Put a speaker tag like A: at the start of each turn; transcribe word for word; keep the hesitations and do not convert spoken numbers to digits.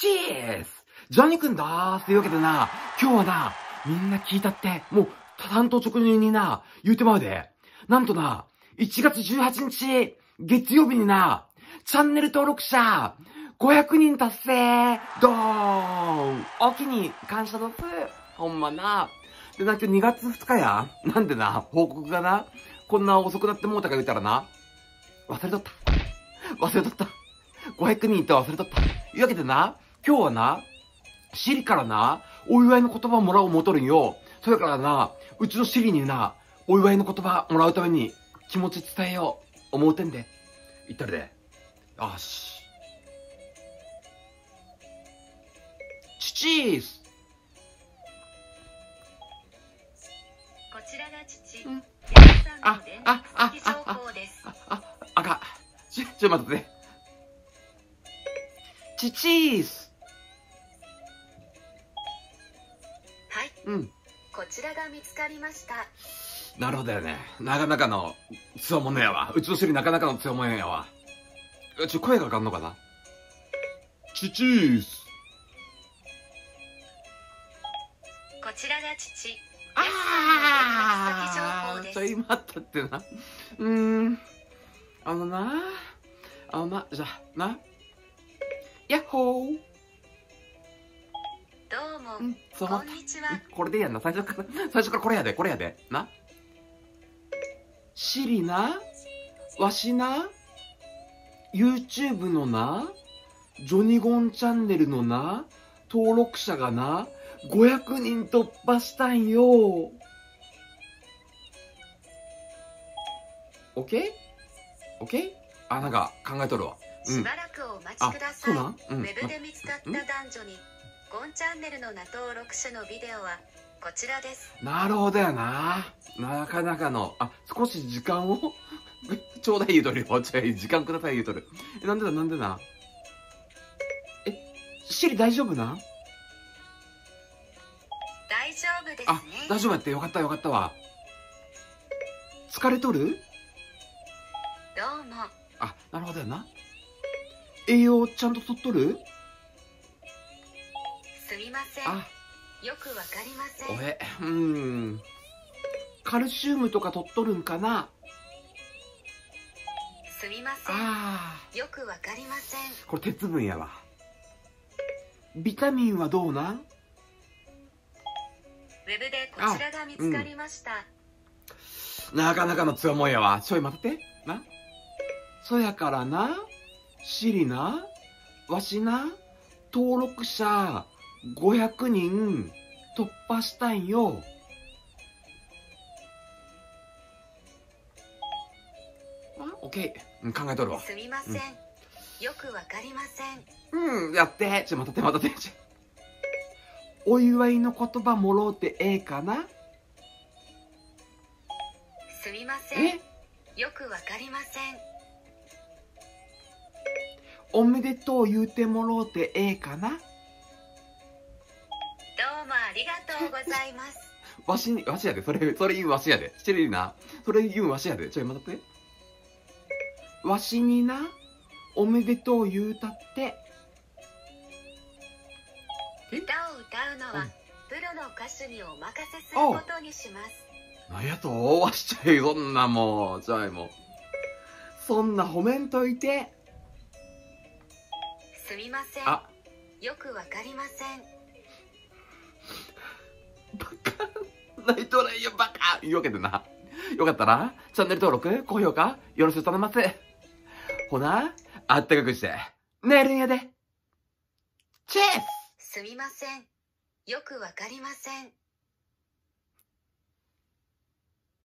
A: チーズジョニーくんだーすというわけでな、今日はな、みんな聞いたって、もう、担当直入にな、言うてまうで。なんとな、いちがつじゅうはちにち、月曜日にな、チャンネル登録者、ごひゃくにん達成ドーンおきに感謝どす。ほんまな。でな、今日にがつふつかや。なんでな、報告がな、こんな遅くなってもうたか言うたらな、忘れとった。忘れとった。ごひゃくにんと忘れとった。いうわけでな、今日はな、シリからな、お祝いの言葉をもらおう思うとるんよ。それからな、うちのシリにな、お祝いの言葉もらうために気持ち伝えよう思うてんで。言ったるで。よし。チチーズ
B: こちらが父、
A: うん
B: 矢田さんの電
A: あ、あ、
B: 気情報です。
A: あ、あ、あかん。ちょ、ちょ、待ってて。チチーズ
B: はい、
A: うん。
B: こちらが見つかりました。
A: なるほどよね。なかなかの強者やわ。うちのシリなかなかの強者やわ。ちょ、声がかかんのかな。チチーズ
B: こちらが父、矢
A: あ
B: 田さんの電気先情報です。
A: ちょ、今ったってな。うーん。あのな。あのな、じゃあ、な。ヤッホー
B: どうも、
A: うん、そう思った。
B: こんにちは。
A: うんこれでいいやんな。最初から、最初からこれやで、これやで。な。シリな。わしな。YouTube のな。ジョニゴンチャンネルのな。登録者がな。ごひゃくにん突破したんよ。オッケーオッケーあ、なんか考えとるわ。うん。
B: しばらくお待ちくだ
A: あ、
B: さい。
A: そうなんうん。
B: ウェブで見つかった男女に、ゴンチャンネルの名登録者のビデオはこちらです。
A: なるほどやな。なかなかの、あ、少し時間をちょうだい言うとるよ。ちょい、時間ください言うとる。え、なんでだなんでだえ、シリ大丈夫なん
B: 大丈夫ですね。
A: あ、大丈夫やってよかったよかったわ。疲れとる
B: どうも。
A: あ、なるほどやな。栄養ちゃんととっとる
B: すみません。
A: あ、
B: よくわかりません。
A: おえ、うーん。カルシウムとかとっとるんかな
B: すみません。
A: あ
B: よくわかりません。
A: ー、これ鉄分やわ。ビタミンはどうなん
B: ウェブでこちらが見つかりました。
A: なかなかの強もんやわ。ちょい待ってて。な。そやからな。シリな。わしな。登録者ごひゃくにん突破したんよ。あ、オッケー。うん、考えとるわ。
B: すみません。よくわかりません。
A: うん、やって。ちょ、待って待って待って。お祝いの言葉もろうてええかな
B: すみません。
A: え
B: よくわかりません。
A: おめでとう言うてもろうてええかな
B: どうもありがとうございます。
A: わしに、わしやで。それ、それ言うわしやで。してるいいな。それ言うわしやで。ちょ、待って。わしにな、おめでとう言うたって。
B: 歌を歌うのは、プロの歌手にお任せすることにします。
A: なんやとわしちゃい、そんなもう。ちょいもう。そんな褒めんといて。
B: すみません。
A: あ、
B: よくわかりません。
A: バカ。泣いとれんよ、バカ。いうわけでな。よかったら、チャンネル登録、高評価、よろしく頼みます。ほな、あったかくして、寝るんやで。チェス
B: すみません。よくわかりません。